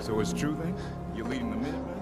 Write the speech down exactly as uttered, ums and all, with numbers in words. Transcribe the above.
So it's true then? You're leading the Minutemen?